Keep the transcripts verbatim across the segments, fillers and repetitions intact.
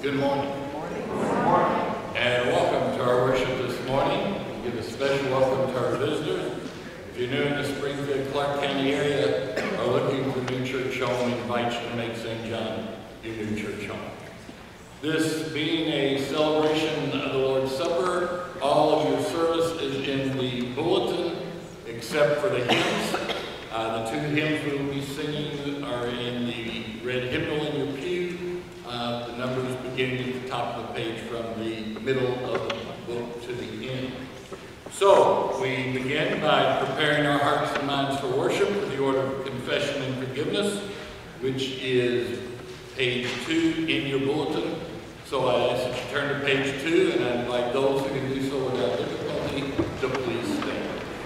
Good morning. Good morning. And welcome to our worship this morning. We give a special welcome to our visitors. If you're new in the Springfield, Clark County area or looking for a new church home, we invite you to make Saint John your new church home. This being a celebration of the Lord's Supper, all of your service is in the bulletin except for the hymns. Uh, the two hymns we will be singing are in the red hymnal in your pew. Uh, the numbers beginning at the top of the page from the middle of the book to the end. So, we begin by preparing our hearts and minds for worship with the order of confession and forgiveness, which is page two in your bulletin. So I ask that you turn to page two, and I invite those who can do so without difficulty to please stand.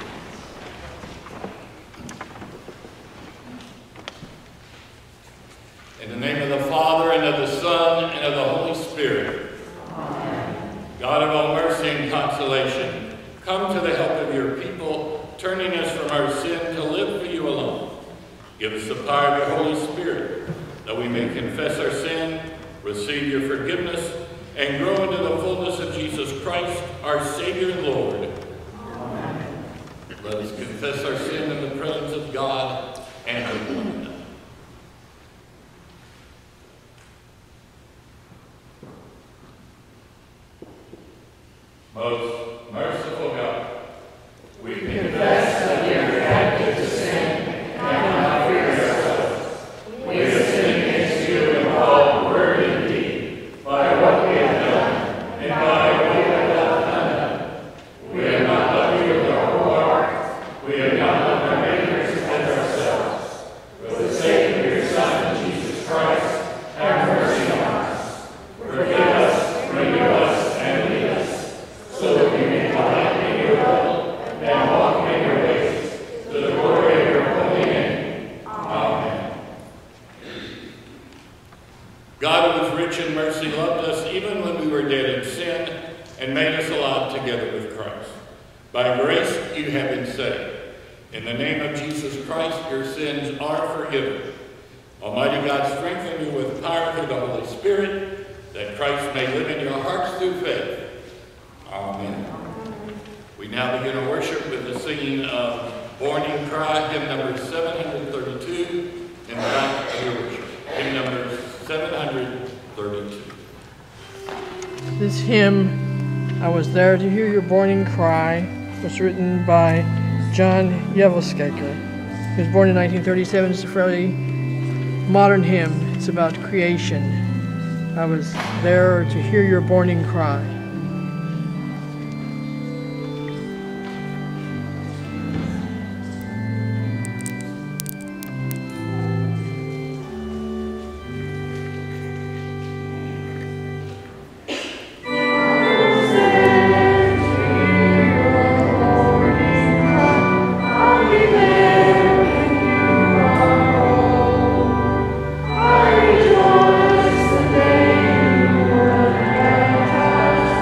In the name of the Father, and of the Son, and of the Holy Spirit. Amen. God of all mercy and consolation, come to the help of your people, turning us from our sin to live for you alone. Give us the power of your Holy Spirit, that we may confess our sin, receive your forgiveness, and grow into the fullness of Jesus Christ, our Savior and Lord. Amen. Let us confess our sin in the presence of God and of one another. Most merciful God, we confess that we are captive to sin and cannot free ourselves. We have sinned against you in all word and deed, by what we have done and by what we have left undone. We have not loved you with our whole heart. We have not loved our neighbors as ourselves. For the sake of your Son, Jesus Christ, have mercy on us. Forgive us, renew us, and lead us, so that we may delight in your will and walk in your ways, to the glory of your holy name. Amen. God, who is rich in mercy, loved us even when we were dead in sin, and made us alive together with Christ. By grace you have been saved. In the name of Jesus Christ, your sins are forgiven. Almighty God, strengthen you with power through the Holy Spirit, that Christ may live in your hearts through faith. Amen. We now begin our worship with the singing of Morning Cry, hymn number seven hundred thirty-two, in the back of your worship. Hymn number seven hundred thirty-two. This hymn, I Was There to Hear Your Morning Cry, was written by John Yevelskaker. He was born in nineteen thirty-seven. It's a fairly modern hymn. It's about creation. I was there to hear your morning cry. I rejoice the day you were baptized.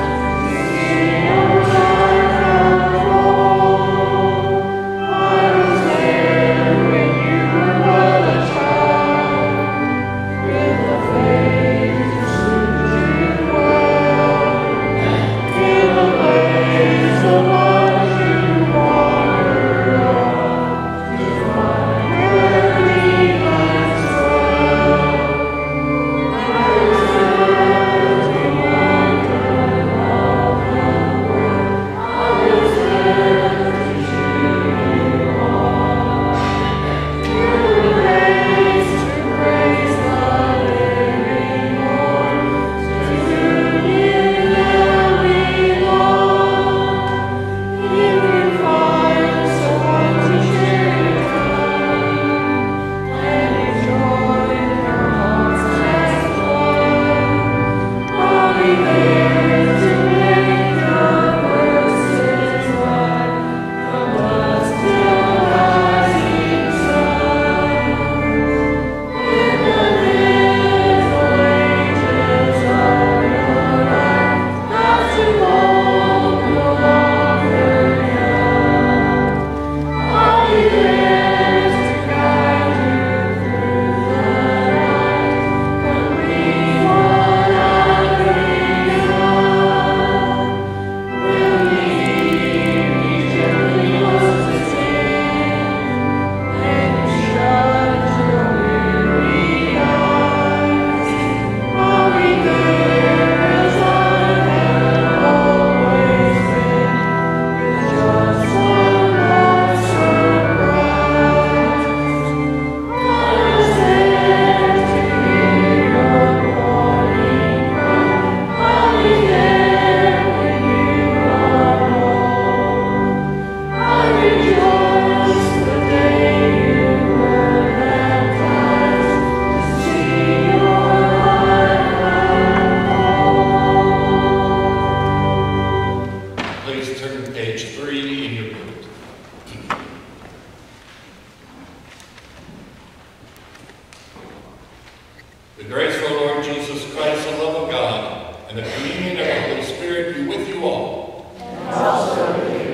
grace of our Lord Jesus Christ, the love of God, and the communion of the Holy Spirit be with you all. And also with you.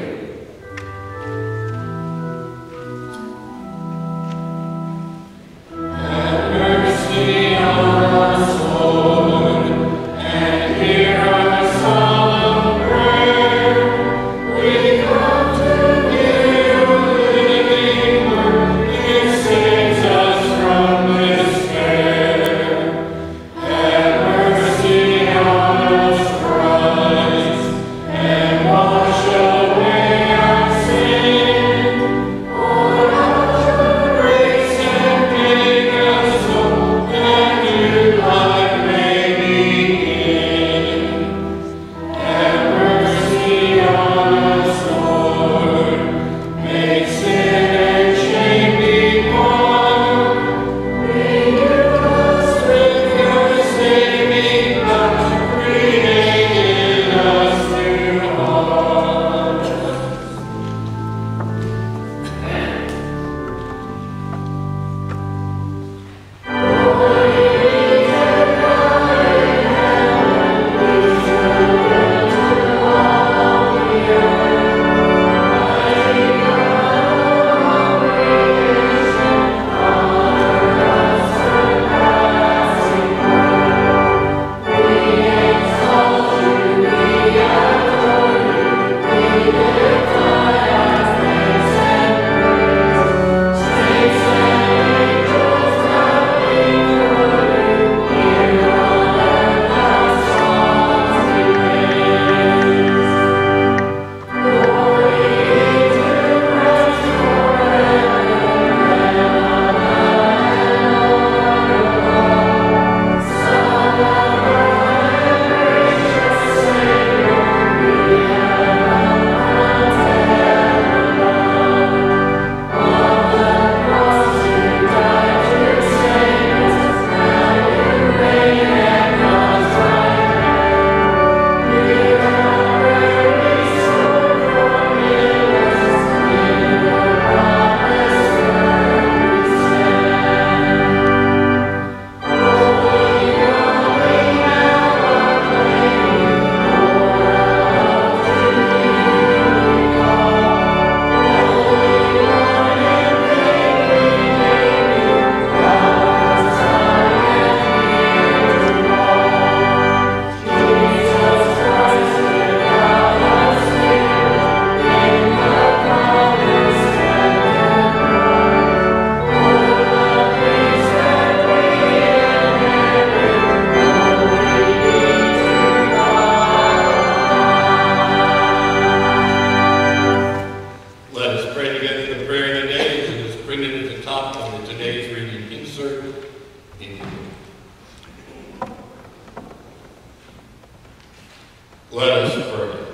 Let us pray.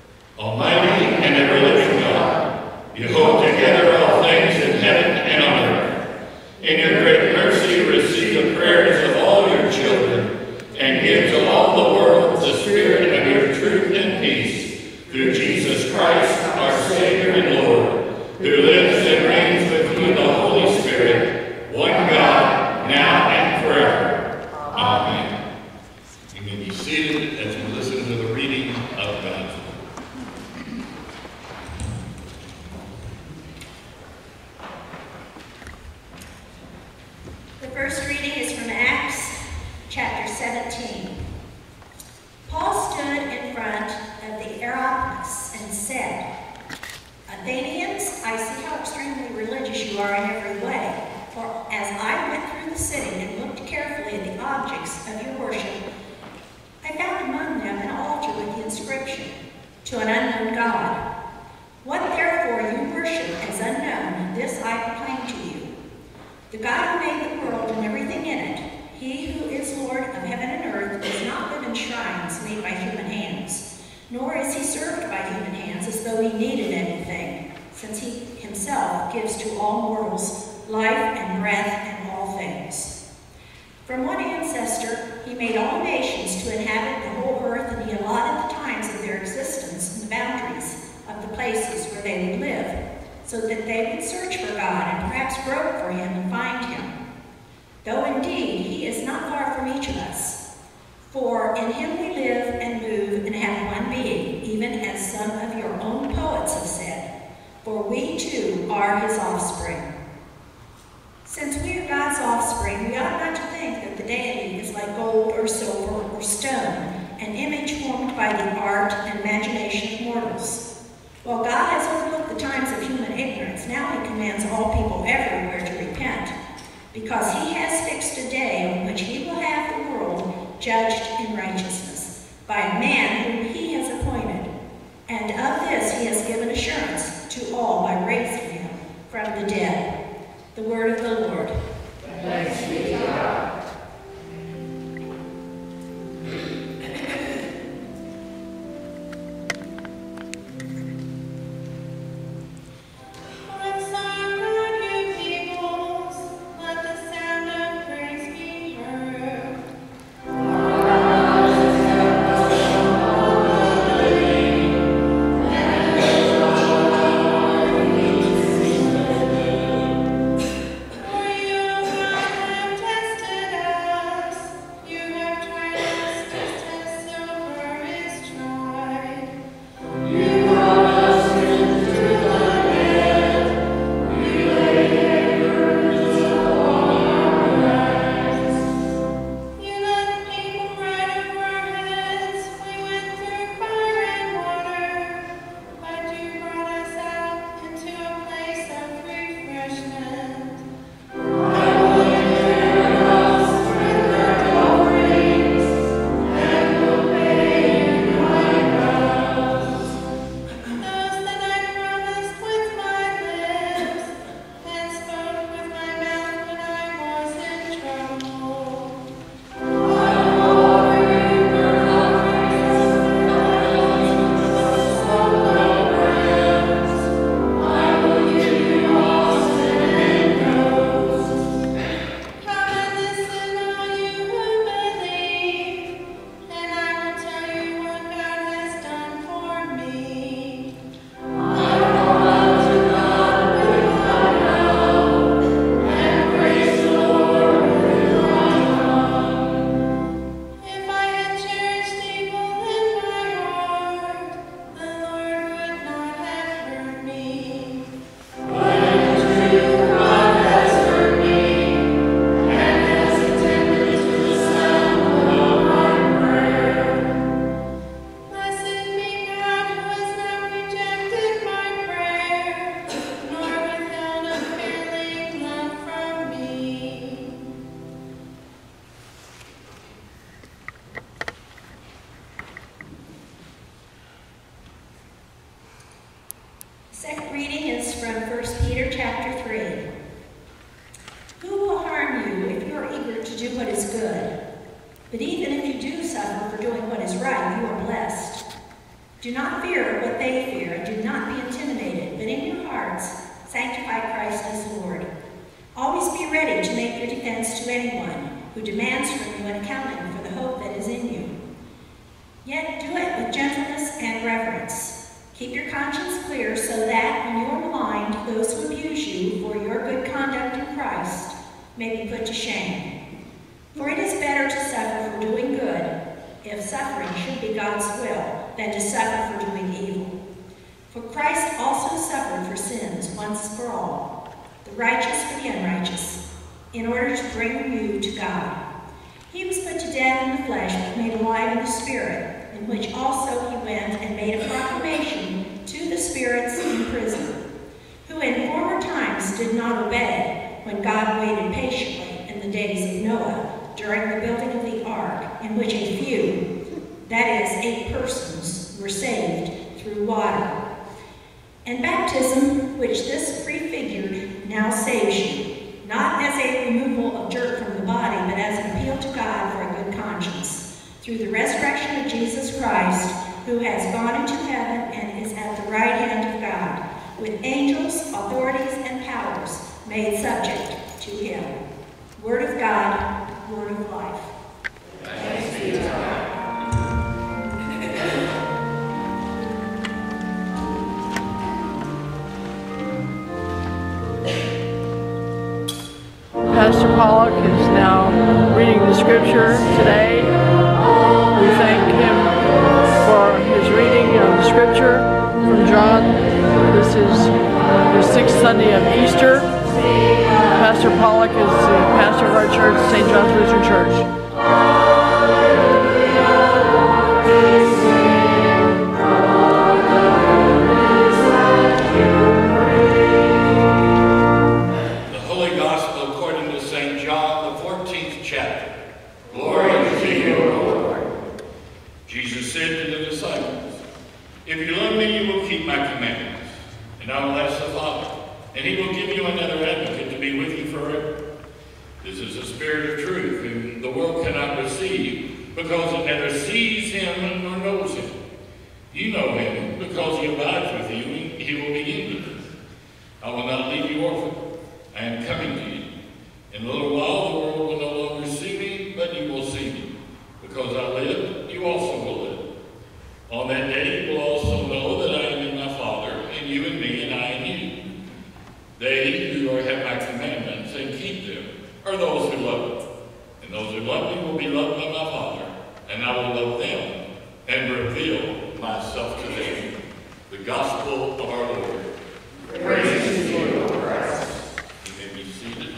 Almighty and ever-living God, you hold together all things in heaven and on earth. In your great mercy, receive the prayers of all your children and give to all the world the spirit of your truth and peace through Jesus Christ, our Savior and Lord, who lives and reigns with you in the Holy Spirit, one God, now and forever. Amen. You may be seated as we listen to the reading of God's word. The first reading is from Acts chapter seventeen. Paul stood in front of the Areopagus and said, Athenians, I see how extremely religious you are in every way. For as I went through the city and looked carefully at the objects of your worship, I found among them an altar with the inscription, To an unknown God. What therefore you worship as unknown, this I proclaim to you. The God who made the world and everything in it, he who is Lord of heaven and earth, does not live in shrines made by human hands, nor is he served by human hands as though he needed anything, since he himself gives to all mortals life and breath and all things. From one ancestor he made all nations to inhabit the whole earth, and he allotted the times of their existence and the boundaries of the places where they would live, so that they would search for God and perhaps grope for him and find him. though indeed he is not far from each of us. For in him we live and move and have one being, even as some of your own poets have said, for we too are his offspring. Since we are God's offspring, we ought not to think that the deity is like gold or silver or stone, an image formed by the art and imagination of mortals. While God has overlooked the times of human ignorance, now he commands all people everywhere to repent, because he has fixed a day on which he will have the world judged in righteousness by a man whom he has appointed. And of this he has given assurance to all by raising him from the dead. The word of the Lord. Thanks be to God. Second reading is from First Peter chapter three. Who will harm you if you are eager to do what is good? But even if you do suffer for doing what is right, you are blessed. Do not fear what they fear, and do not be intimidated, but in your hearts sanctify Christ as Lord. Always be ready to make your defense to anyone who demands from you an accounting for the hope that is in you. Yet do it with gentleness and reverence. Keep your conscience clear so that when you are maligned, those who abuse you for your good conduct in Christ may be put to shame. For it is better to suffer for doing good, if suffering should be God's will, than to suffer for doing evil. For Christ also suffered for sins once for all, the righteous for the unrighteous, in order to bring you to God. He was put to death in the flesh, but made alive in the Spirit, in which also he went and made a proclamation to the spirits in prison, who in former times did not obey, when God waited patiently in the days of Noah, during the building of the ark, in which a few, that is, eight persons, were saved through water. And baptism, which this prefigured, now saves you, not as a removal of dirt from the body, but as an appeal to God for a good conscience, through the resurrection of Jesus Christ, who has gone into heaven and is at the right hand of God, with angels, authorities, and powers made subject to him. Word of God, word of life. Thanks be to God. Pastor Pollock is now reading the scripture today. We thank him for his reading of the scripture from John. This is the sixth Sunday of Easter. Pastor Pollock is the pastor of our church, Saint John's Lutheran Church. If you love me, you will keep my commandments, and I will ask the Father, and he will give you another advocate to be with you forever. This is the Spirit of truth, whom the world cannot receive, because it neither sees him nor knows him. You know him, because he abides with you, and he will be in you. I will not leave you orphan. I am coming to you. In a little while, the world will no longer see me, but you will see me. Because I live, you also will live. On that day, you will also know that I am in my Father, and you in me, and I in you. They who are, have my commandments and keep them are those who love me. And those who love me will be loved by my Father, and I will love them and reveal myself to them. The gospel of our Lord. Praise to you, Lord Christ. You may be seated.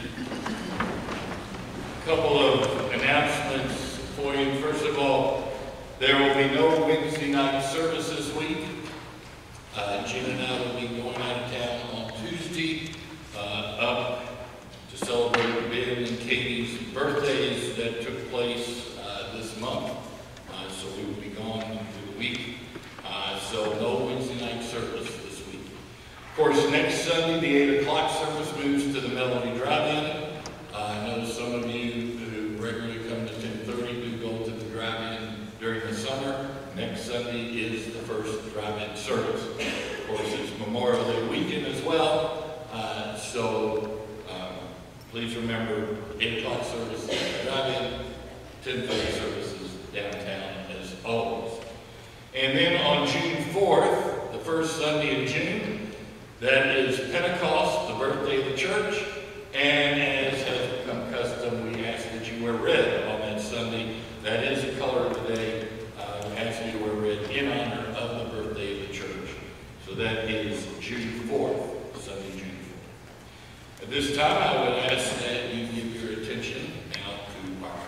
A couple of announcements for you. First of all, there will be no Wednesday night service this week. Uh, Jim and I will be going out of town on Tuesday uh, up to celebrate Ben and Katie's birthdays that took place uh, this month. Uh, so we will be gone through the week. Uh, so no Wednesday night service this week. Of course, next Sunday, the eight o'clock service moves to the Melody Drive-In. Uh, I know some of you who regularly come to ten thirty do go to the drive-in during the summer. Next Sunday is the first drive-in service. Of course, it's Memorial Day weekend as well. Uh, so um, please remember eight o'clock services drive-in, ten thirty services downtown as always. And then on June fourth, the first Sunday in June, that is Pentecost, the birthday of the church. And as has become custom, we ask that you wear red on that Sunday. That is the color of the day. Uh, we ask you to wear red in honor of the birthday of the church. So that is June fourth, Sunday, June fourth. At this time, I would ask that you give your attention now to our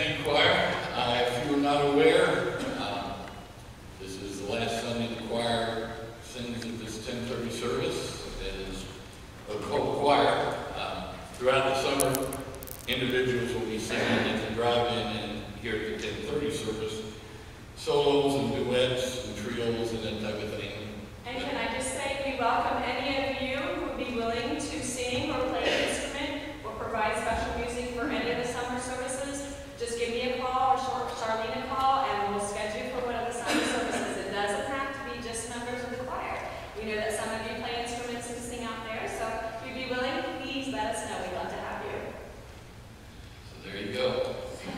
Thank you, choir. Uh, if you are not aware, uh, this is the last Sunday the choir sings at this ten thirty service. It is a choir. Uh, throughout the summer, individuals will be singing at the drive-in and here at the ten thirty service. Solos and duets and trios and that type of thing. And can I just say, we welcome any of you who would be willing to sing or play an instrument or provide special music for any of the summer services. Just give me a call or Charlene a call and we'll schedule for one of the summer services. It doesn't have to be just members of the choir. We know that some of you play instruments and sing out there, so if you'd be willing, please let us know. We'd love to have you. So there you go.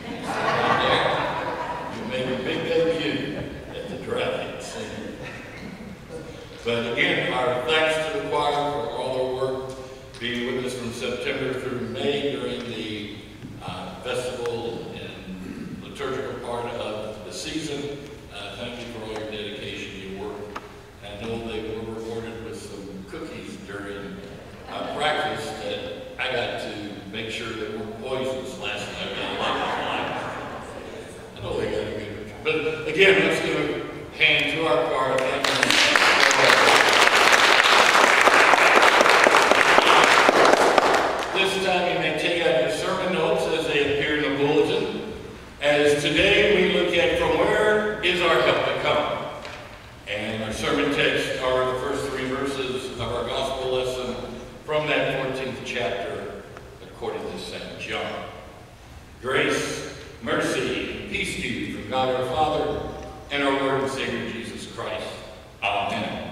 You made a big debut at the drive-in singing. But again, our thanks to the choir for all their work being with us from September through May during the uh, festival and liturgical part of the season. Uh, thank you for all your dedication, your work. I know they were rewarded with some cookies during uh, practice that I got to make sure they weren't poisonous last night. I know they got a good. But again, let's give a hand to our choir. Thank you. This time you may take out your sermon notes as they appear in the bulletin. As today we look at from where is our help to come. And our sermon text are the first three verses of our gospel lesson from that fourteenth chapter according to Saint John. Grace, mercy, and peace to you from God our Father and our Lord and Savior Jesus Christ. Amen.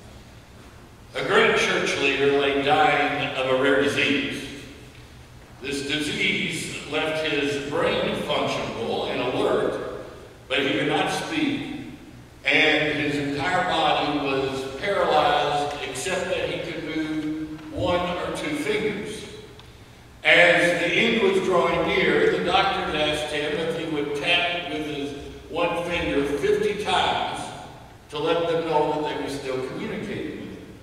A great church leader lay dying of a rare disease. This disease left his brain functional and alert, but he could not speak, and his entire body was paralyzed except that he could move one or two fingers. As the end was drawing near, the doctors asked him if he would tap with his one finger fifty times to let them know that they were still communicating with him.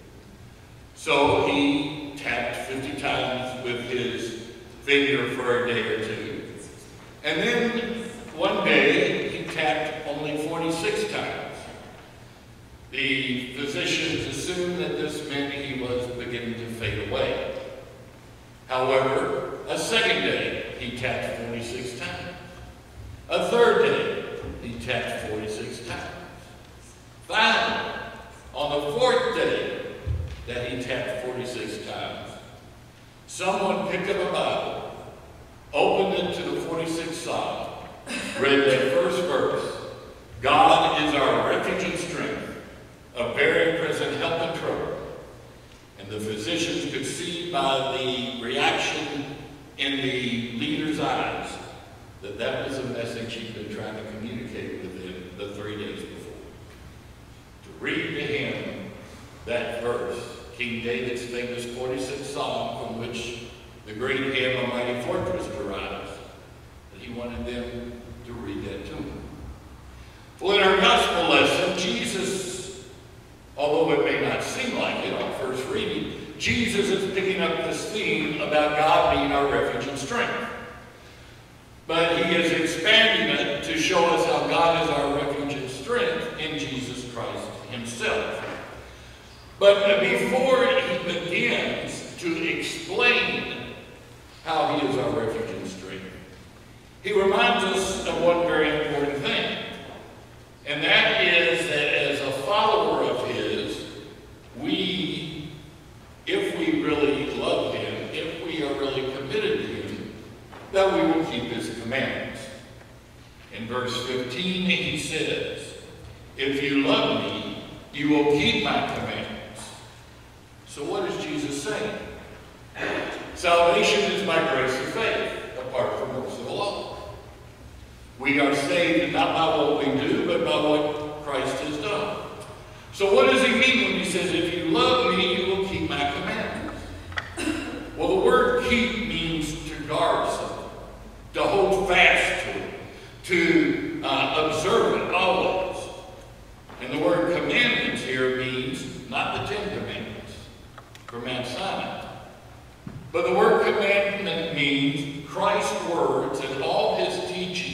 So he tapped fifty times with his finger for a day or two. And then one day he tapped only forty-six times. The physicians assumed that this meant he was beginning to fade away. However, a second day he tapped forty-six times. A third day he tapped forty-six times. Finally, on the fourth day that he tapped forty-six times, someone picked up a Bible, opened it to the forty-sixth Psalm, read that first verse, God is our refuge and strength, a very present help in trouble. And the physicians could see by the reaction in the leader's eyes that that was a message he'd been trying to communicate with them the three days before. To read to him that verse, King David's famous forty-sixth Psalm, from which the great hymn, A Mighty Fortress, derives, that he wanted them to read that to him. Well, in our gospel lesson, Jesus, although it may not seem like it on first reading, Jesus is picking up this theme about God being our refuge and strength. But he is expanding it to show us how God is our refuge and strength in Jesus Christ himself. But before he begins to explain how he is our refuge and strength, he reminds us of one very important thing. And that is that as a follower of his, we, if we really love him, if we are really committed to him, that we will keep his commandments. In verse fifteen, he says, if you love me, you will keep my commandments. So what is Jesus saying? Salvation is by grace of faith, apart from works of the law. We are saved not by what we do, but by what Christ has done. So what does he mean when he says, if you love me, you will keep my commandments? Well, the word keep means to guard something, to hold fast to it, to uh, observe it always. And the word commandments here means not the Ten Commandments from Mount Sinai, but the word commandment means Christ's words and all his teaching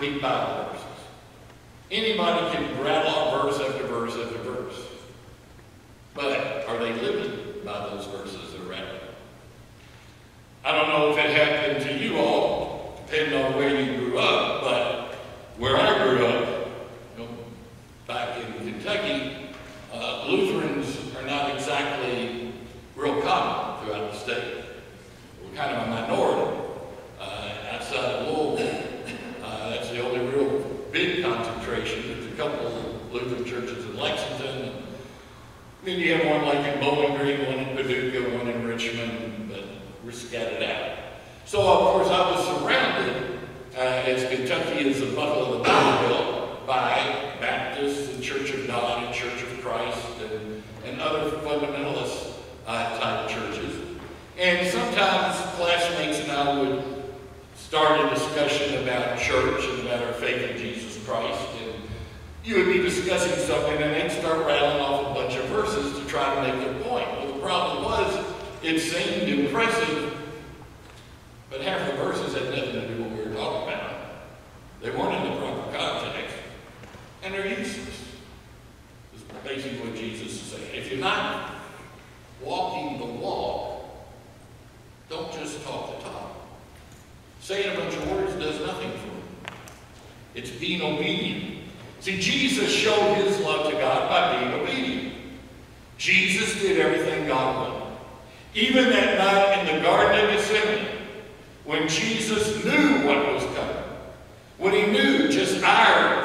repeat Bible verses. Anybody can rattle off verse after verse after verse. But are they living by those verses they're rattling? I don't know if it happened to you all, depending on where you grew up, but where I grew up, you know, back in Kentucky, uh, Lutherans are not exactly real common throughout the state. We're kind of a minority. Uh, outside of Louisville, uh, that's the only real big concentration. There's a couple of Lutheran churches in Lexington. And then you have one like in Bowling Green, one in Paducah, one in Richmond, but we're scattered out. So, of course, I was surrounded, uh, as Kentucky is the buckle of the Bible Belt, by Baptists and Church of God and Church of Christ and, and other fundamentalist uh, type churches. And sometimes classmates and I would start a discussion about church and about our faith in Jesus Christ. And you would be discussing something and they'd start rattling off a bunch of verses to try to make their point. Well, the problem was, it seemed impressive, but half the verses had nothing to do with what we were talking about. They weren't in the proper context, and they're useless. It's basically what Jesus is saying. If you're not walking the walk, don't just talk the talk. Saying a bunch of words does nothing for you. It's being obedient. See, Jesus showed his love to God by being obedient. Jesus did everything God wanted. Even that night in the Garden of Gethsemane, when Jesus knew what was coming, when he knew just hours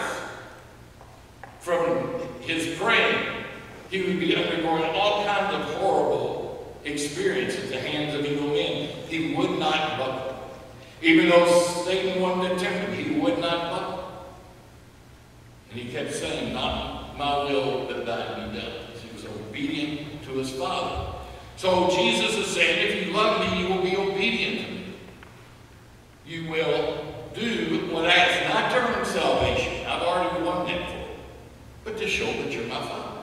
from his praying, he would be undergoing all kinds of horrible experiences at the hands of evil men, he would not buckle. Even though Satan wanted to tempt him, he would not buckle. And he kept saying, not my will, but thine be done. He was obedient to his Father. So Jesus is saying, if you love me, you will be obedient to me. You will do what I ask, not to earn salvation. I've already won that for you, but to show that you're my Father.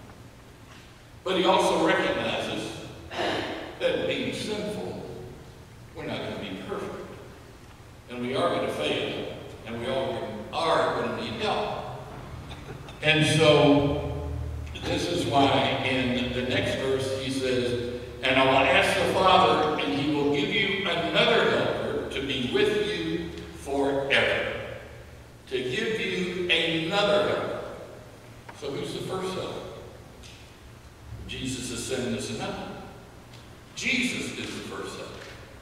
But he also recognizes that being sinful, we're not going to be perfect. And we are going to fail, and we all are going to need help. And so, this is why in the next verse he says, and I will ask the Father, and he will give you another helper to be with you forever. To give you another helper. So who's the first helper? Jesus is sending us another. Jesus is the first helper.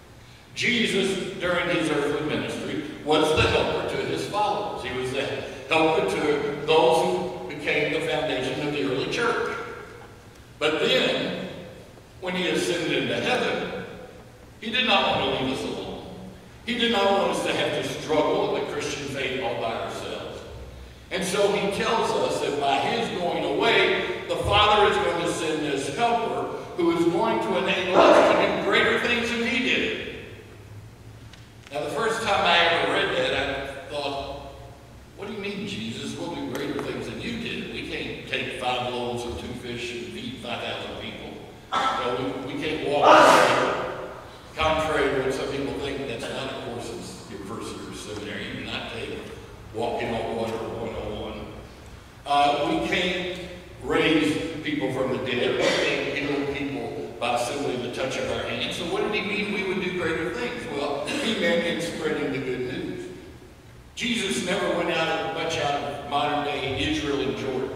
Jesus, during his earthly ministry, was the helper to his followers. He was the helper to those who became the foundation of the early church. But then, when he ascended into heaven, he did not want to leave us alone. He did not want us to have to struggle with the Christian faith all by ourselves. And so he tells us that by his going away, the Father is going to send this helper who is going to enable us to do greater things than he did. Now, the first time I ever read that, I thought, what do you mean, Jesus? We'll do greater things than you did. We can't take five loaves and two fish and feed five thousand people. No, we, we can't walk on water. Contrary to what some people think, that's not a course in university or seminary. You do not take walking on water one oh one. Uh, we can't raise people from the dead. We can't heal people by simply the touch of our hands. So what did he mean we would do greater things? Well, he meant in spreading the good news. Jesus never went out much out of modern day Israel and Jordan.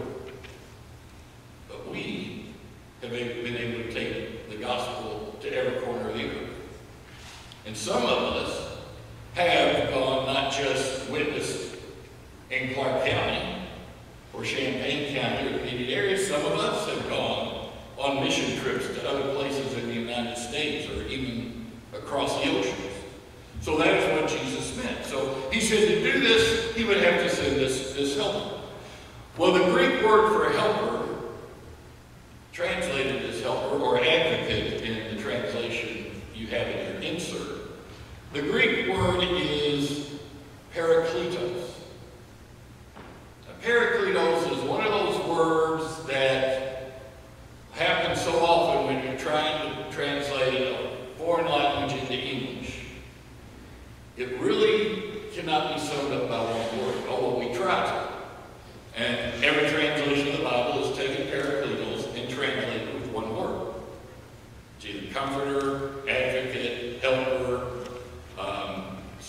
But we have been able to take the gospel to every corner of the earth. And some of us have gone not just witnessed in Clark County or Champaign County or immediate areas. Some of us have gone on mission trips to other places in the United States or even across the oceans. So that is what Jesus meant. So he said to do this, he would have to send this, this helper. Well, the Greek word for helper, translated as helper or advocate in the translation you have in your insert, the Greek word is parakletos. Now, parakletos is one of those words that happen so often when you're trying to translate a foreign language into English. It really cannot be summed up by one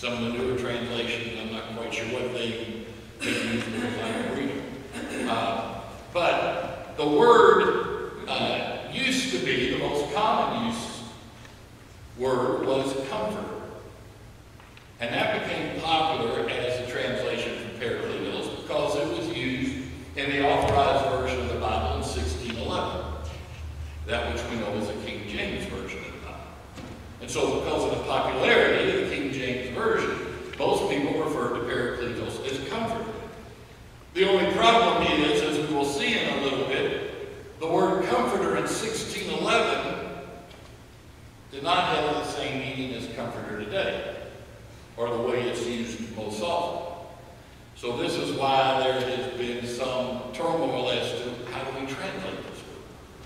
some of the newer translations, I'm not quite sure what they, they use because I don't read them. Uh, but the word uh, used to be, the most common use word was comforter. And that became popular as a translation from Paracletos because it was used in the authorized version of the Bible in sixteen eleven. That which we know as the King James Version of the Bible. And so because of the popularity of the King James Version, most people refer to Paracletos as comforter. The only problem is, as we will see in a little bit, the word comforter in sixteen eleven did not have the same meaning as comforter today, or the way it's used most often. So this is why there has been some turmoil as to how do we translate this word.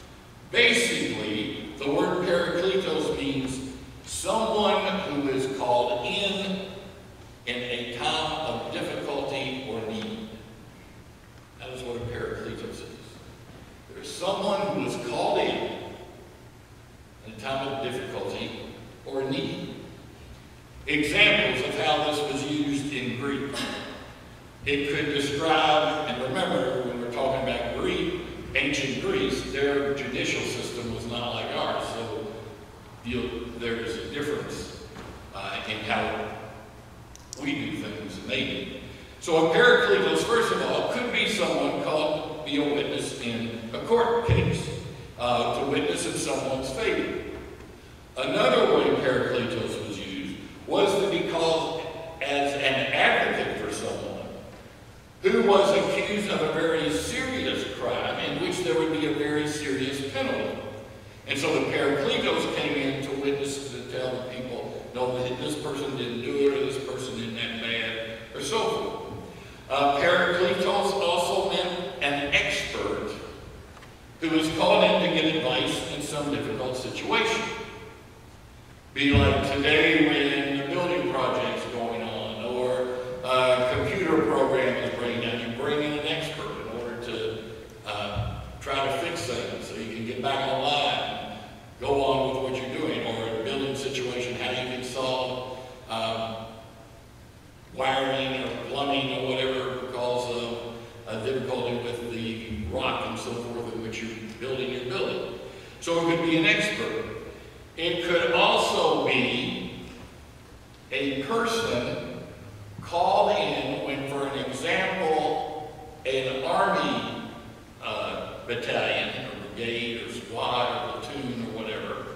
Basically, the word Paracletos means someone who is called in in a time of difficulty or need. That is what a Paracletos is. There is someone who is called in in a time of difficulty or need. Examples of how this was used in Greek. It could describe, and remember when we're talking about Greek, ancient Greece, their judicial system was not like ours, so you, there is a difference uh, in how we do things and they do. So a Paracletos, first of all, could be someone called to be a witness in a court case, uh, to witness in someone's favor. Another way Paracletos was used was to be called as an advocate for someone who was accused of a very serious crime in which there would be a very serious penalty. And so the Paracletos came in to witness, to tell the people, no, this person didn't do it, or this person isn't that bad, or so forth. Uh, Paracletos also meant an expert who was called in to give advice in some difficult situation. Be like today when the building project's going on, or a computer program is breaking down, you bring in an expert in order to uh, try to fix things so you can get back online and go on with what you're doing, or a building situation, how you can solve um, wiring or plumbing or whatever because of a difficulty with the rock and so forth in which you're building your building. So it could be an expert. It could also be a person called in when, for an example, an army uh, battalion or brigade or squad or platoon or whatever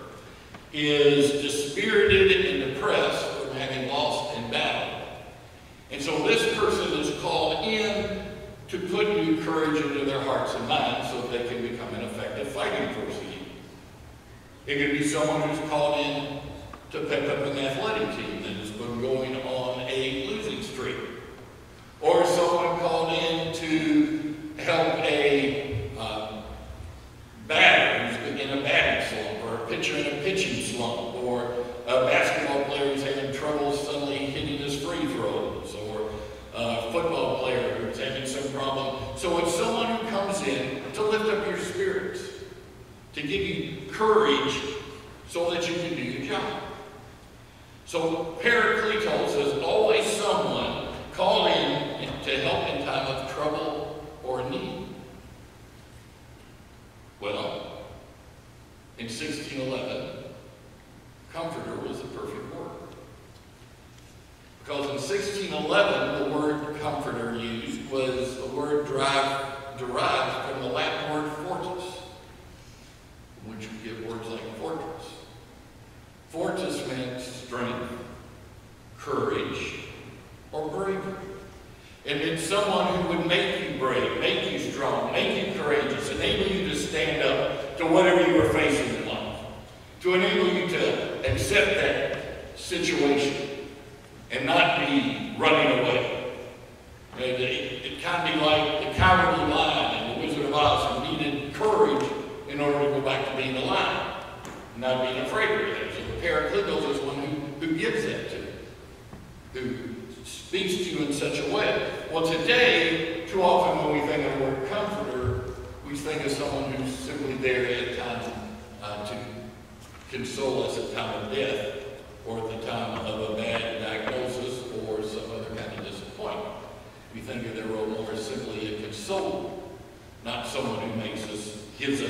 is dispirited and depressed from having lost in battle. And so this person is called in to put new courage into their hearts and minds so that they can become an effective fighting force again. It could be someone who's called in to pick up an athletic team that has been going on a losing streak. Or someone called in to help a uh, batter who's in a batting slump, or a pitcher in a pitching slump, or a basketball player who's having trouble suddenly hitting his free throws, or a football player who's having some problem. So it's someone who comes in to lift up your spirits, to give you courage so that you can do your job. So Paracletos is always someone called in to help in time of trouble or need. Well, in sixteen eleven, comforter was the perfect word. Because in sixteen eleven, the word comforter used was a word derived, derived from the Latin word fortis, from which we get words like fortress. Fortis meant strength, courage, or bravery. It meant someone who would make you brave, make you strong, make you courageous, enable you to stand up to whatever you were facing in life, to enable you to accept that situation and not be running away. It, it, it kind of be like the cowardly lion in The Wizard of Oz, who needed courage in order to go back to being a lion, not being afraid of anything. So the Paracletos is one who, who gives that to you, who speaks to you in such a way. Well, today, too often when we think of the word comforter, we think of someone who's simply there at a time uh, to console us at the time of death, or at the time of a bad diagnosis,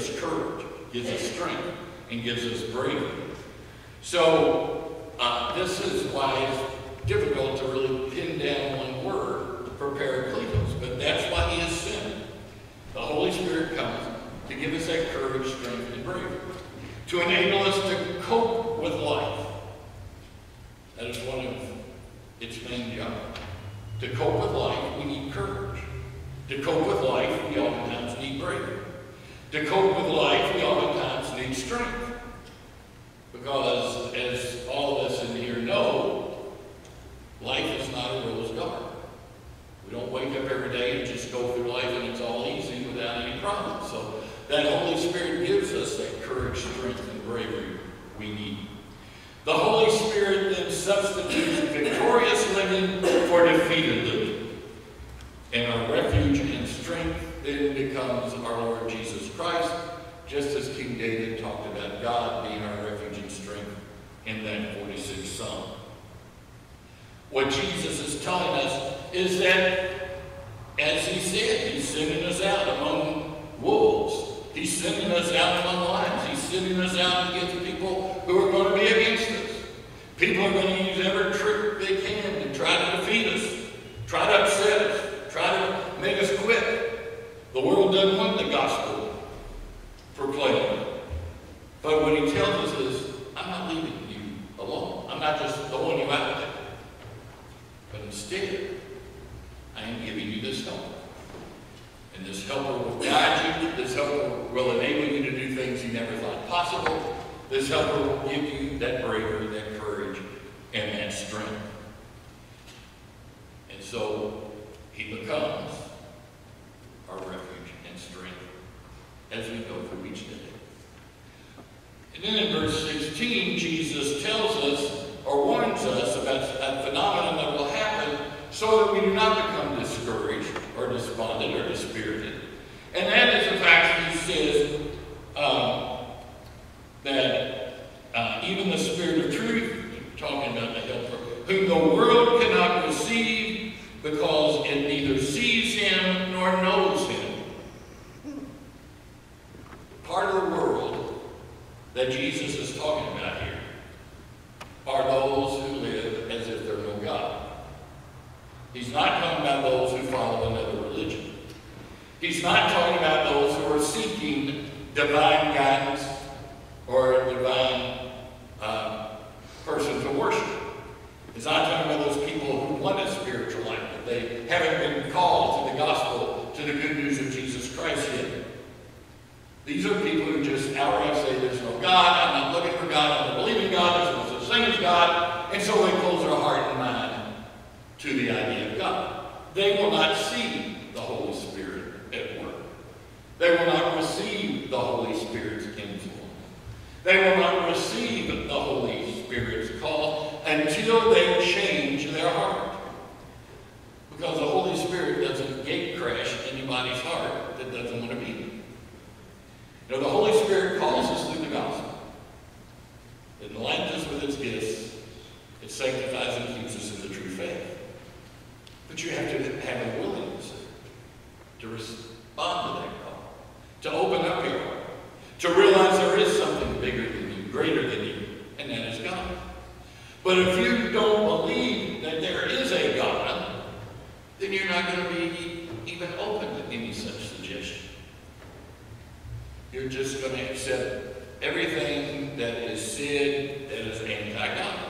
us courage, gives us strength, and gives us bravery. So uh, this is why it's difficult to really pin down one word for Paracletos, but that's why he is sent. The Holy Spirit comes to give us that courage, strength, and bravery, to enable us to cope with life. That is one of its main jobs. To cope with life, we need courage. To cope with life, we oftentimes need bravery. To cope with life, we oftentimes need strength. Because, as all of us in here know, life is not a rose garden. We don't wake up every day and just go through life and it's all easy without any problems. So that Holy Spirit gives us that courage, strength, and bravery we need. The Holy Spirit then substitutes victorious living for defeated living. And our refuge and strength then becomes our Lord Jesus Christ, just as King David talked about God being our refuge and strength in that forty-sixth Psalm. What Jesus is telling us is that, as he said, he's sending us out among wolves. He's sending us out among lions. He's sending us out against people who are going to be against us. People are going to use every trick they can to try to defeat us, try to upset us, try to make us quit. The world doesn't want the gospel proclaimed. But what he tells us is, I'm not leaving you alone. I'm not just throwing you out there. But instead, I am giving you this helper. And this helper will guide you. This helper will enable you to do things you never thought possible. This helper will give you that bravery, that courage, and that strength. And so he becomes our refuge and strength as we go through each day. And then in verse sixteen, Jesus tells us or warns us about a phenomenon that will happen so that we do not become discouraged or despondent or dispirited. And that is the fact that he says um, that uh, even the Spirit of truth, talking about the helper, whom the world cannot receive because it neither sees him nor knows him. Part of the world that Jesus is talking about here are those who live as if they're no God. He's not talking about those who follow another religion. He's not talking about those who are seeking divine guidance or a divine uh, person to worship. He's not talking about those people who want a spiritual life, but they haven't been called to the gospel, to the good news of Jesus Christ yet. These are people who just outright say there's no God, I'm not looking for God, I don't believe in God, there's no such thing as God, and so they close their heart and mind to the idea of God. They will not see the Holy Spirit at work. They will not receive the Holy Spirit's influence. They will not receive the Holy Spirit's call until they change their heart. Because the Holy Spirit doesn't gate crash anybody's heart that doesn't want to be there. You know, the Holy Spirit calls us through the gospel. It enlightens us with its gifts. It sanctifies and keeps us in the true faith. But you have to have a willingness to respond to that call, to open up your heart, to realize there is something bigger than you, greater than you, and that is God. But if you don't believe that there is a God, then you're not going to be even open to any such suggestion. You're just going to accept everything that is said that is anti-God.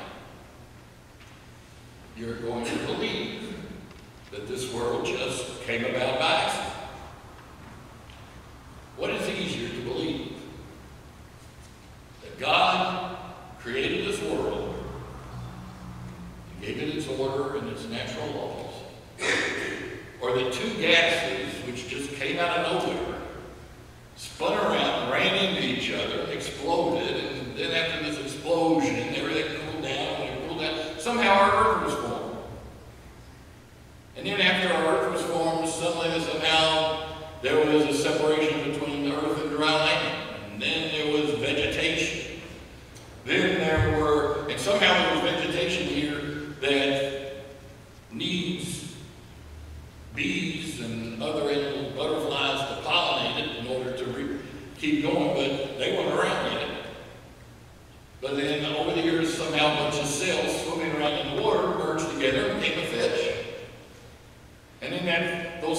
You're going to believe that this world just came about by accident. What is easier to believe? That God created this world and gave it its order and its natural laws, or that two gases which just came out of nowhere spun around, ran into each other, exploded, and then after this explosion, everything cooled down, and it cooled down. Somehow our Earth was formed. And then after our Earth was formed, suddenly somehow there was a separation between the Earth and dry land. And then there was vegetation. Then there were, and somehow there was vegetation here that needs bees and other animals, butterflies to pollinate it in order to re keep going.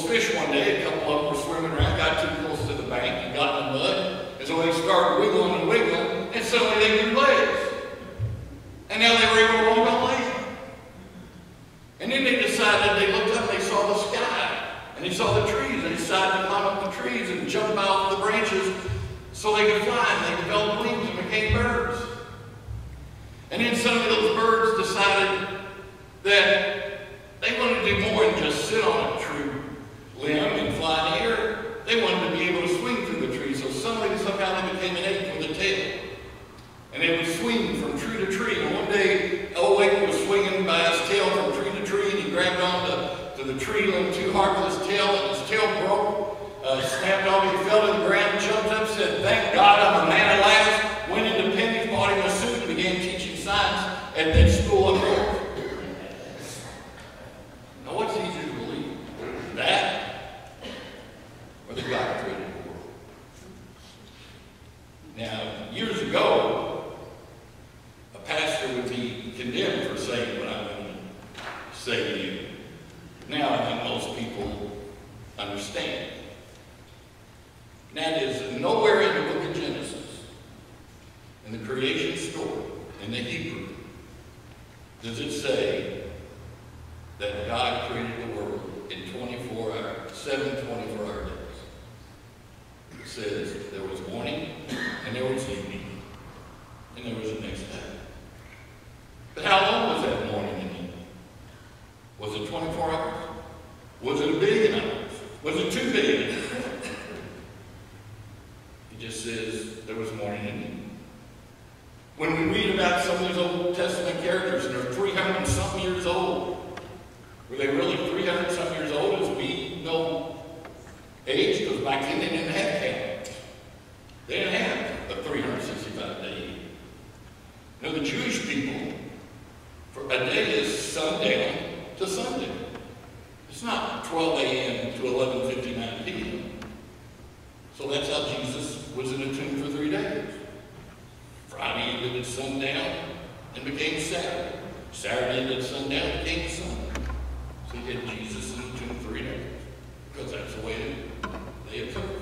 fish one day. A couple of them were swimming around, got too close to the bank and got in the mud. And so they started wiggling and wiggling, and suddenly they grew legs. And now they were able to walk on land. And then they decided, they looked up and they saw the sky. And they saw the trees. They decided to climb up the trees and jump out the branches so they could fly. And they developed wings and became birds. And then some of those birds decided that they wanted to do more than just sit on a tree limb and fly in the air. They wanted to be able to swing through the tree. So suddenly, somehow they became an ape with a tail. And they would swing from tree to tree. And one day, old ape was swinging by his tail from tree to tree, and he grabbed on to, to the tree limb too hard with his tail, and his tail broke, uh, snapped off, he fell to the ground, jumped up, said, "Thank God I'm a man at last," went into Penny's, bought him a suit, and began teaching science at that school of York. Now what's easier to believe? That, or that God created the world? Now, years ago, a pastor would be condemned for saying what I'm going to say to you. Now I think most people understand. And that is, nowhere in the book of Genesis, in the creation story, in the Hebrew, does it say that God created the world in twenty-four hours, seven twenty-four hour days. It says there was morning, and there was evening, and there was the next day. But how long was that morning and evening? Was it twenty-four hours? Was it a billion hours? Was it two billion hours? It just says there was morning and evening. When we read about some of these Old Testament characters, and they're three hundred and something years old, were they really three hundred and something years old as we know age? Because back then they didn't have calendars. They didn't have a three hundred sixty-five day year. You know, the Jewish people, for a day is sundown to sundown. It's not twelve a m to eleven fifty-nine p m So that's how Jesus was in a tomb for three days. Friday ended at sundown and became Saturday. Saturday ended at sundown and became Sunday. So you had Jesus in the tomb three days, because that's the way they observed.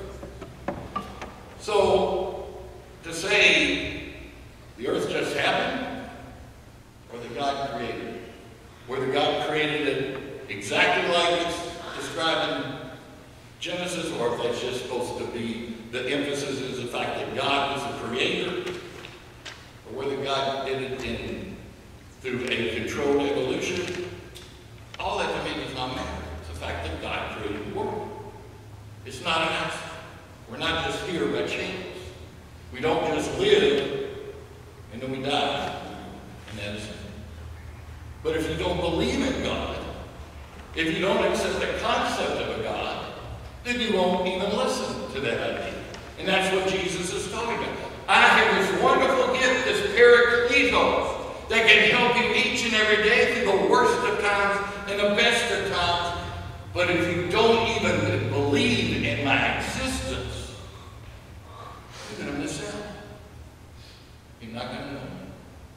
So to say the earth just happened, or that God created it, or that God created it exactly like it's described in Genesis, or if that's just supposed to be, the emphasis is the fact that God was the creator, or whether God did it in through a controlled evolution, all that to me does not matter. It's the fact that God created the world. It's not an accident. We're not just here by chance. We don't just live and then we die, and that is it. But if you don't believe in God, if you don't accept the concept of a God, then you won't even listen to that idea. And that's what Jesus is talking about. I have this wonderful gift, this Paracletos, that can help you each and every day through the worst of times and the best of times. But if you don't even believe in my existence, you're going to miss out. You're not going to know me.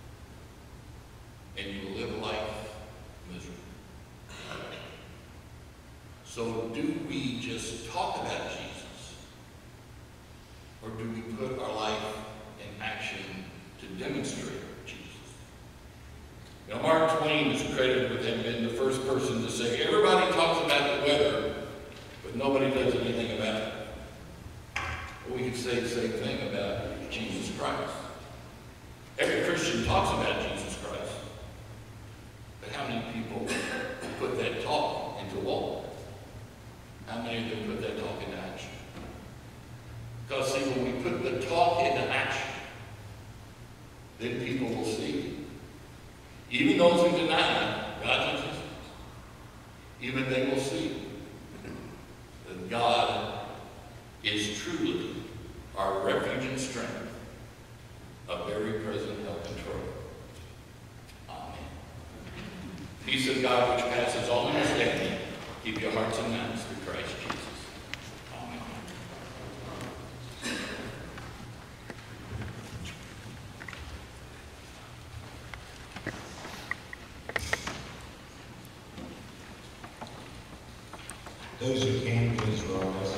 And you will live life miserable. So do we just talk about Jesus? Or do we put our life in action to demonstrate Jesus? You know, Mark Twain is credited with having been the first person to say, everybody talks about the weather, but nobody does anything about it. Well, we could say the same thing about Jesus Christ. Every Christian talks about Jesus Christ. But how many people put that talk into walk? How many of them put that talk into action? Because see, when we put the talk into action, then people will see. Even those who deny God's existence, even they will see that God is truly our refuge and strength, a very present help and trouble. Amen. Peace of God, which passes all understanding, keep your hearts and minds through Christ Jesus. Amen. Those who can, please rise.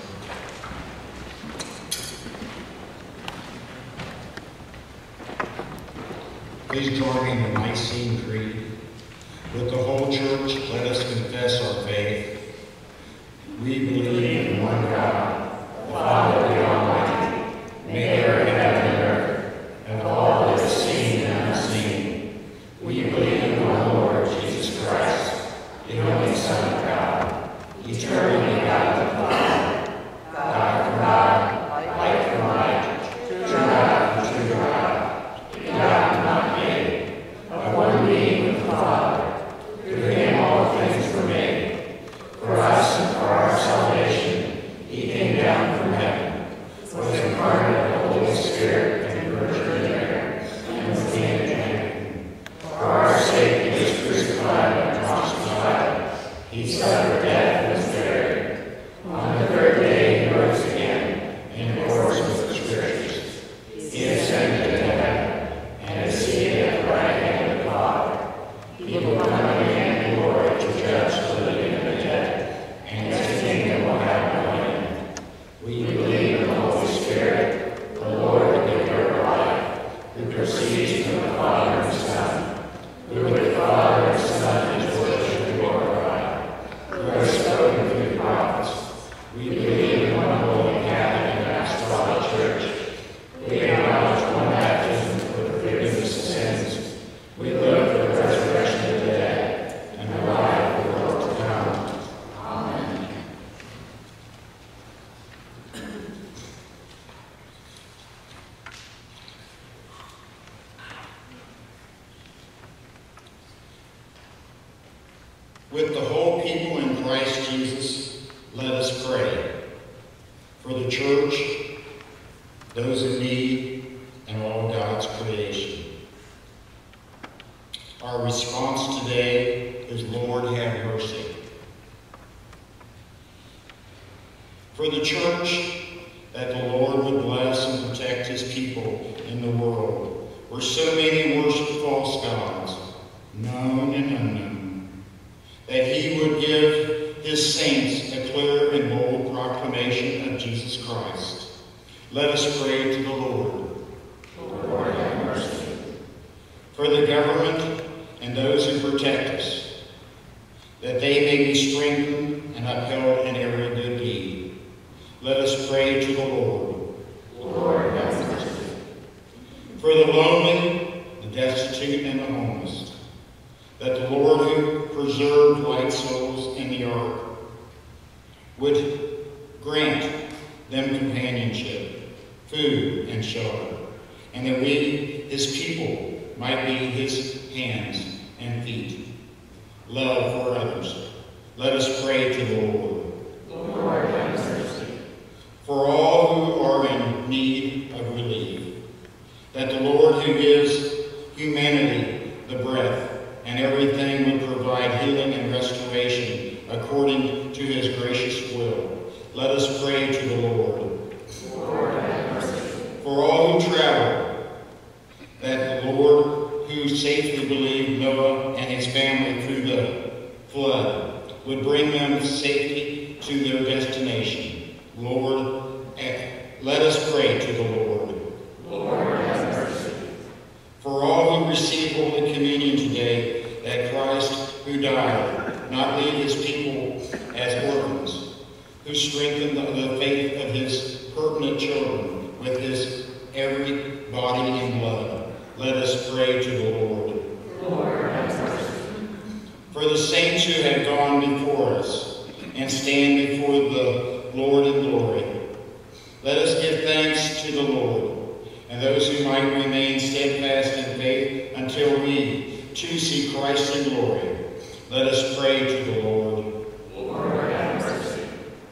Please join me in the Nicene Creed. With the whole church, let us confess our faith. We believe in one God, the Father, the Almighty, maker of heaven and earth, and of all that is seen and unseen. We believe in one Lord Jesus Christ, the only Son of God, eternally God the Father, God from God, light from light, true God from true God, begotten, not made, of one being with the Father. Through him all things were made. For us and for our salvation, he came down from heaven, was incarnate of the Holy Spirit and Virgin Mary, and was became a man. For our sake he was crucified and crucified. He suffered death and was buried. On the third day he rose again, in accordance with the Scriptures. He ascended into heaven, and is seated at the right hand of the Father. He will come again in glory to judge the living and the dead, and his kingdom will have no end. We believe in the Holy Spirit, the Lord, the giver of life, who proceeds from the Father and the Son, who with the Father and the Son is worshipped and glorified, who has spoken through the prophets. We believe in one holy Catholic and Apostolic Church. We acknowledge one baptism for the forgiveness of sins. We look for the resurrection of the dead and the life of the world to come. Amen. With the whole people in Christ Jesus, let us pray. For the church, those in need, and all God's creation. Our response today is, Lord, have mercy. For the church, that the Lord would bless and protect his people in the world, where so many worship false gods, known and unknown, that he would give his saints a clear and bold proclamation of Jesus Christ. Let us pray to the Lord. Lord, have mercy. For the government and those who protect us, that they may be strengthened and upheld in every good deed. Let us pray to the Lord. Lord, have mercy. For the lonely, the destitute, and the homeless, that the Lord who preserved light souls in the ark would grant them companionship, food, and shelter, and that we, his people, might be his hands and feet. Love for others. Let us pray to the Lord. Lord, have mercy. For all who are in need of relief, that the Lord who gives humanity the breath and everything would provide healing and restoration according to his gracious will. Let us pray to the Lord. Lord, have mercy. For all who travel, that the Lord who safely believed Noah and his family through the flood would bring them safely to their destination. Lord, let us pray to the Lord. Lord, have mercy. For all who receive Holy Communion today, that Christ who died not leave his people as orphans, who strengthened the faith of his pertinent children with his every body and blood. Let us pray to the Lord. Lord, have mercy. For the saints who have gone before us and stand before the Lord in glory, let us give thanks to the Lord, and those who might remain steadfast in faith until we too see Christ in glory. Let us pray to the Lord. Lord, have mercy.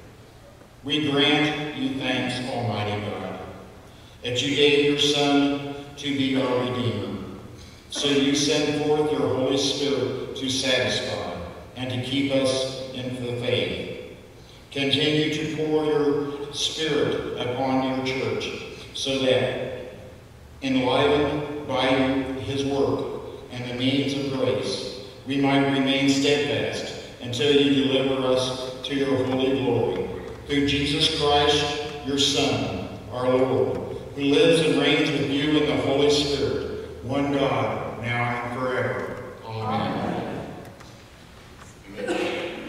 We grant you thanks, Almighty God, that you gave your Son to be our Redeemer. So you send forth your Holy Spirit to satisfy and to keep us in the faith. Continue to pour your Spirit upon your church, so that, enlivened by his work and the means of grace, we might remain steadfast until you deliver us to your holy glory. Through Jesus Christ, your Son, our Lord, who lives and reigns with you in the Holy Spirit, one God, now and forever. Amen. Amen.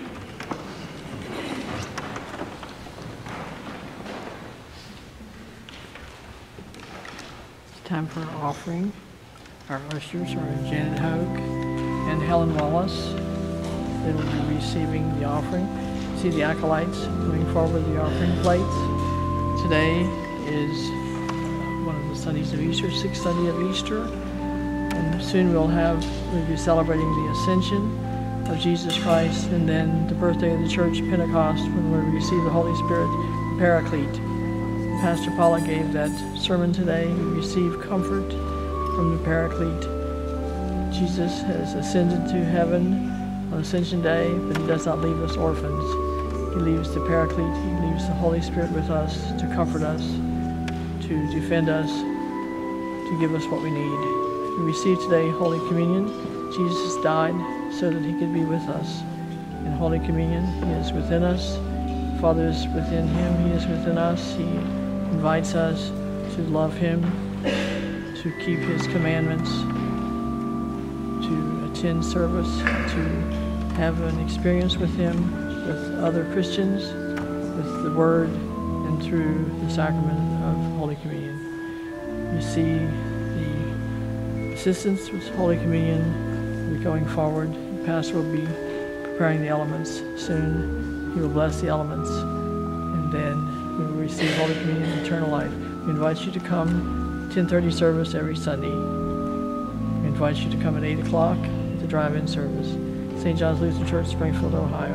It's time for our offering. Our ushers are Janet Hoke and Helen Wallace. They will be receiving the offering. See the acolytes coming forward with the offering plates. Today is one of the Sundays of Easter, sixth Sunday of Easter. And soon we'll have, we'll be celebrating the Ascension of Jesus Christ, and then the birthday of the Church, Pentecost, when we receive the Holy Spirit, the Paraclete. Pastor Pollock gave that sermon today. We receive comfort from the Paraclete. Jesus has ascended to heaven on Ascension Day, but he does not leave us orphans. He leaves the Paraclete, he leaves the Holy Spirit with us to comfort us, to defend us, to give us what we need. We receive today Holy Communion. Jesus died so that he could be with us. In Holy Communion, he is within us. The Father is within him, he is within us. He invites us to love him, to keep his commandments, to attend service, to have an experience with him, with other Christians, with the Word, and through the sacrament of Holy Communion. You see the assistants with Holy Communion will be going forward. The pastor will be preparing the elements soon. He will bless the elements, and then we will receive Holy Communion and eternal life. We invite you to come, ten thirty service every Sunday. We invite you to come at eight o'clock at the drive-in service. Saint John's Lutheran Church, Springfield, Ohio.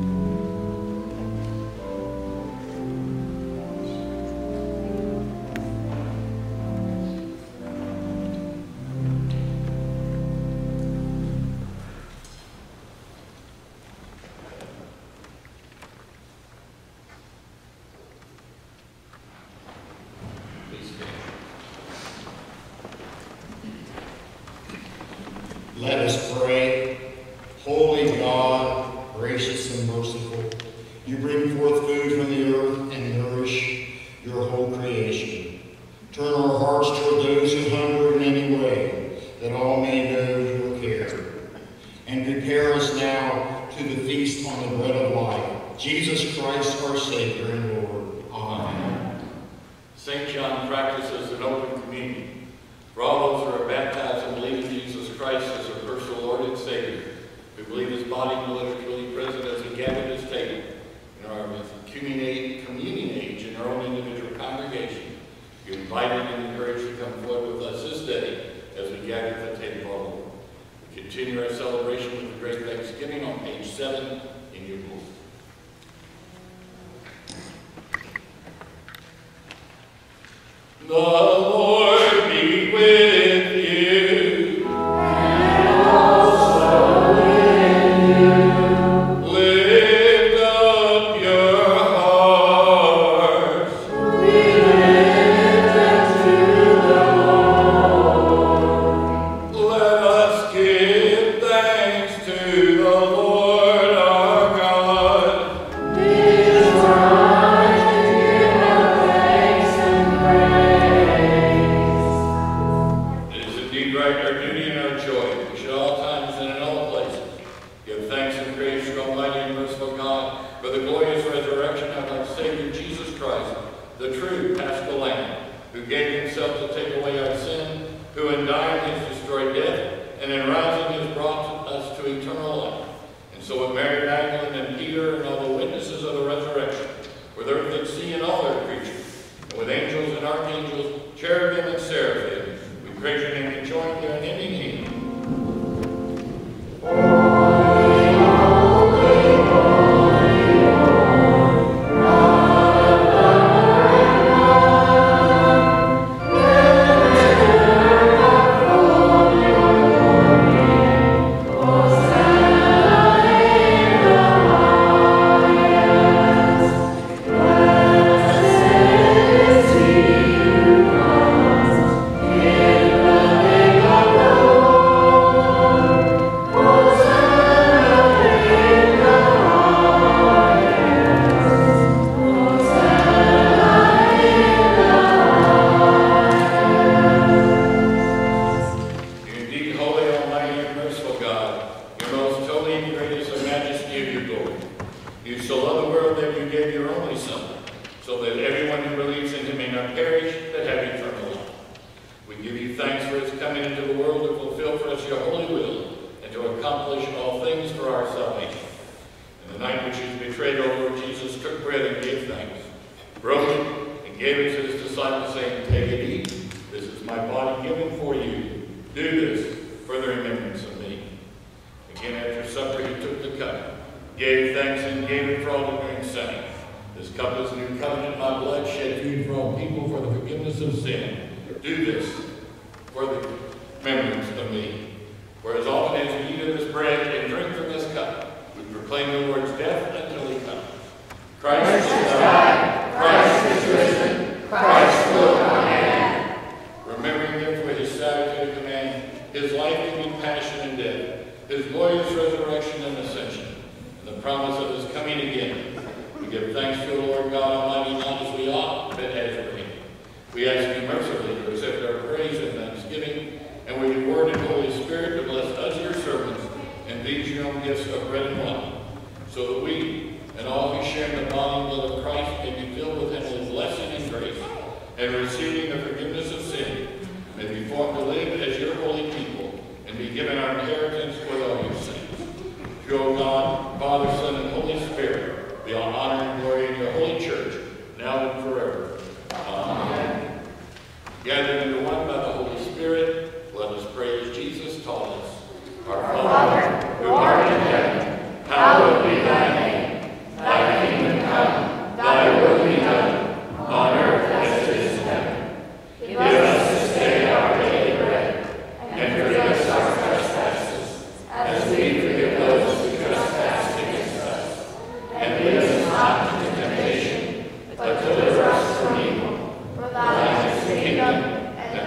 Let us pray. Holy God, gracious and merciful, you bring forth food from the earth and nourish your whole creation. Turn our hearts toward those who hunger in any way, that all may know your care. And prepare us now to the feast on the bread of life, Jesus Christ, our Savior and Lord. Amen. Saint John practices an open communion. For all those who are baptized and believe in Jesus Christ as their personal Lord and Savior, we believe his body and blood are truly present as we gather at his table in our communion age in our own individual congregation. You're invited and encouraged to come forward with us this day as we gather at the table of our Lord. We continue our celebration with the great Thanksgiving on page seven in your book. The Lord be with you. And also with you. Lift up your hearts. We lift them to the Lord. Let us give thanks to the Lord our God. It is right to give him thanks and praise. It is indeed right, our duty and our joy. We should all times and in all places give thanks and praise to Almighty and merciful God for the glorious resurrection of our Savior Jesus Christ, the true Paschal Lamb, who gave himself to take away our sin, who in dying has destroyed death, and in rising has brought us to eternal life. And so with Mary Magdalene and Peter and all the witnesses of the resurrection, with earth and sea and all their creatures, and with angels and archangels, cherubim and seraphim, we praise your name and join their ending hymn. Hosanna Supper, he took the cup, gave thanks, and gave it for all to drink, saying, "This cup is the new covenant in my blood, shed for you for all people for the forgiveness of sin. Do this for the remembrance of me. For as often as we eat of this bread and drink from this cup, we proclaim the Lord's death until he comes." Christ is died, Christ is risen, Christ will come again. Remembering him for his salutary command, his life-giving passion and death, his glorious resurrection and ascension, and the promise of his coming again, we give thanks to the Lord God Almighty, not as we ought, but as we may. We ask you mercifully to accept our praise and thanksgiving, and with your word and Holy Spirit to bless us, your servants, and these your own gifts of bread and wine, so that we and all who share in the body and blood of Christ may be filled with him with blessing and grace, and receiving the forgiveness of sin, may be formed to live as your holy people, and be given our inheritance with all your saints. To you, O God, Father, Son, and Holy Spirit, be all honor and glory in your holy church, now and forever. Amen. Gathered into one by the Holy Spirit, let us pray as Jesus taught us. Our Father, who art in heaven, hallowed be thy name. Thy kingdom come, thy will be done, on earth as it is in heaven. Give us this day our daily bread, and forgive us our trespasses, as we forgive those who trespass against us. And lead us not into temptation, but deliver us from evil. For thine is the kingdom, and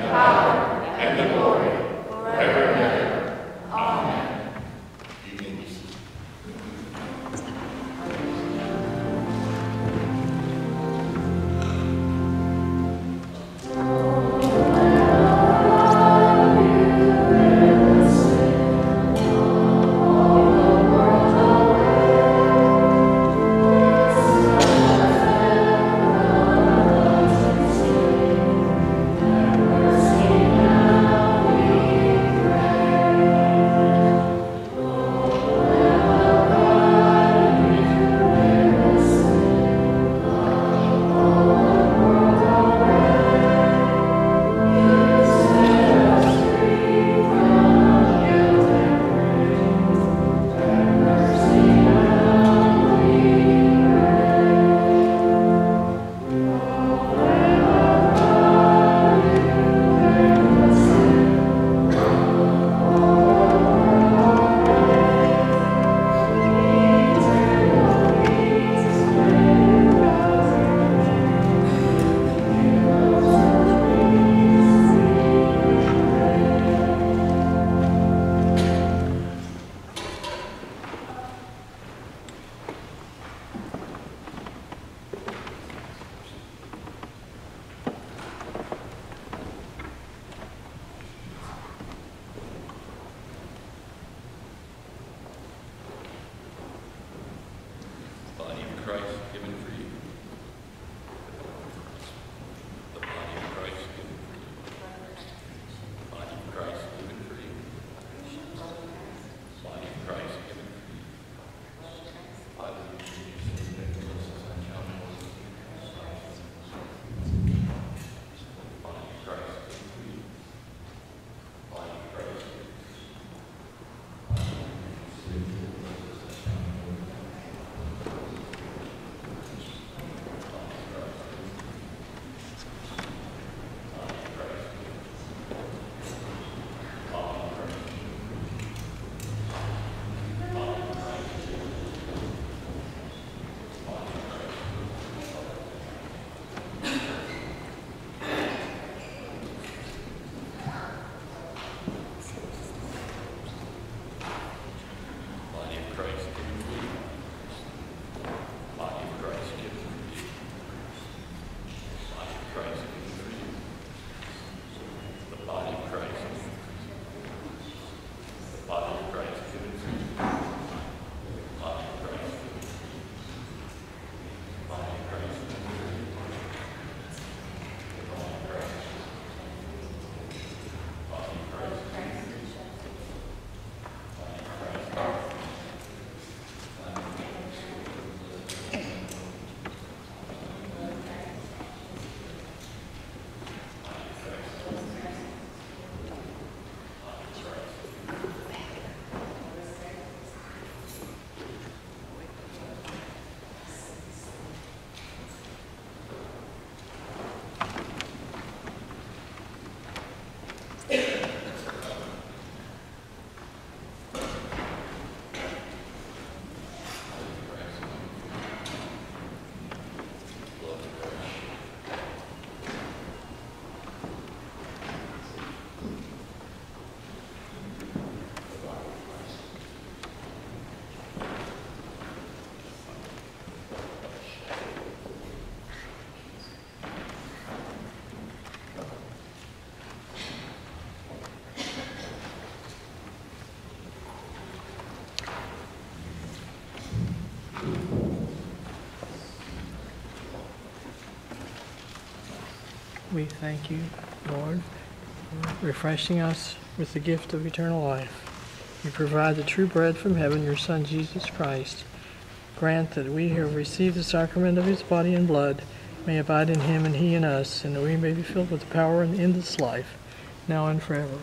we thank you, Lord, for refreshing us with the gift of eternal life. You provide the true bread from heaven, your Son, Jesus Christ. Grant that we who have received the sacrament of his body and blood may abide in him and he in us, and that we may be filled with the power and endless life, now and forever.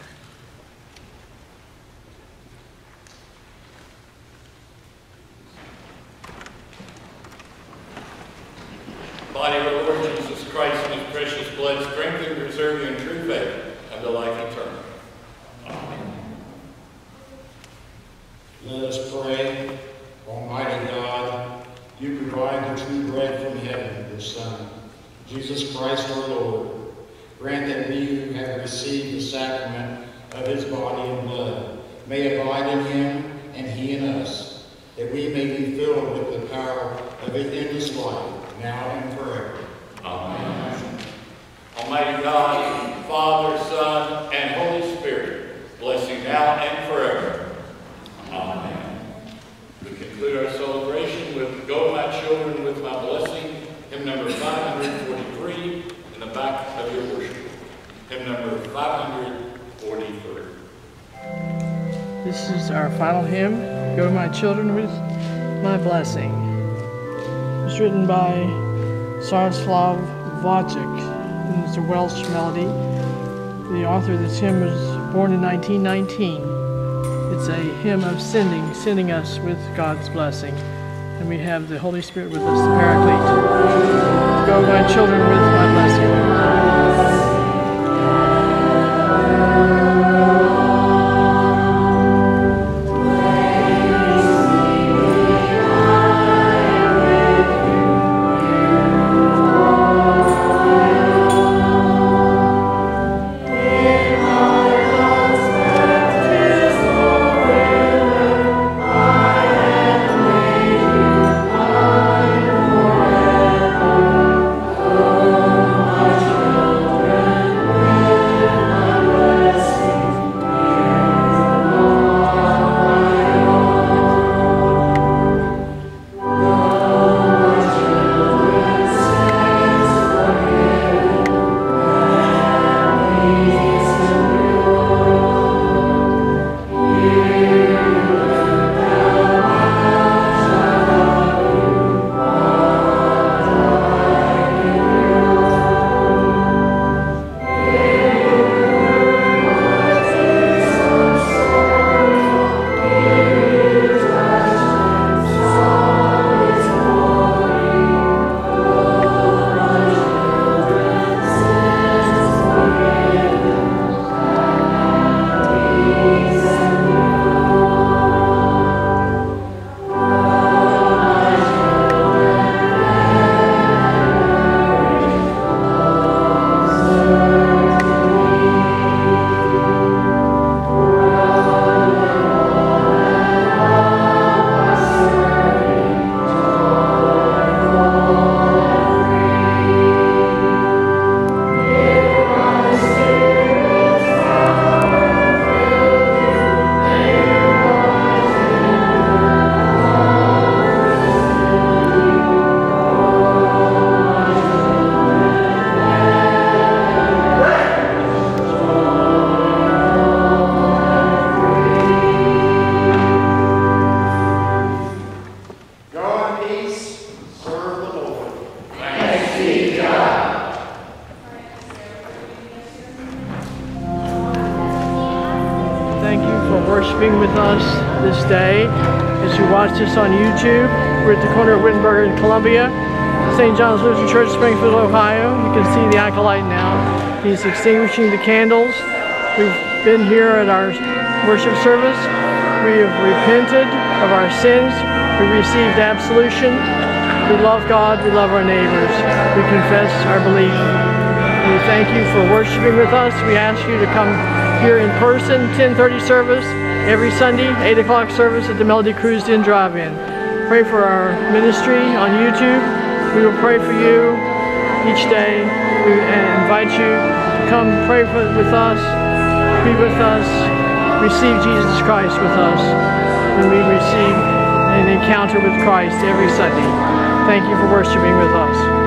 Body of our Lord Jesus Christ and his precious blood strengthen, preserve you in true faith and the life eternal. Amen. Let us pray. Almighty God, you provide the true bread from heaven, your Son, Jesus Christ our Lord. Grant that we who have received the sacrament of his body and blood may abide in him and he in us, that we may be filled with the power of his endless life, now and forever. Amen. Almighty God, Father, Son, and Holy Spirit, bless you now and forever. Amen. We conclude our celebration with Go My Children with My Blessing, hymn number five hundred forty-three, in the back of your worship. Hymn number five hundred forty-three. This is our final hymn, Go My Children with My Blessing. It was written by Stanislav Wojcik, and it's a Welsh melody. The author of this hymn was born in nineteen nineteen. It's a hymn of sending, sending us with God's blessing. And we have the Holy Spirit with us, the Paraclete. Go, my children, with my blessing. Worshiping with us this day as you watch this on YouTube. We're at the corner of Wittenberg and Columbia, Saint John's Lutheran Church, Springfield, Ohio. You can see the acolyte now. He's extinguishing the candles. We've been here at our worship service. We have repented of our sins. We received absolution. We love God. We love our neighbors. We confess our belief. We thank you for worshiping with us. We ask you to come here in person, ten thirty service every Sunday, eight o'clock service at the Melody Cruised In Drive-In. Pray for our ministry on YouTube. We will pray for you each day. We invite you to come pray for, with us, be with us, receive Jesus Christ with us, and we receive an encounter with Christ every Sunday. Thank you for worshiping with us.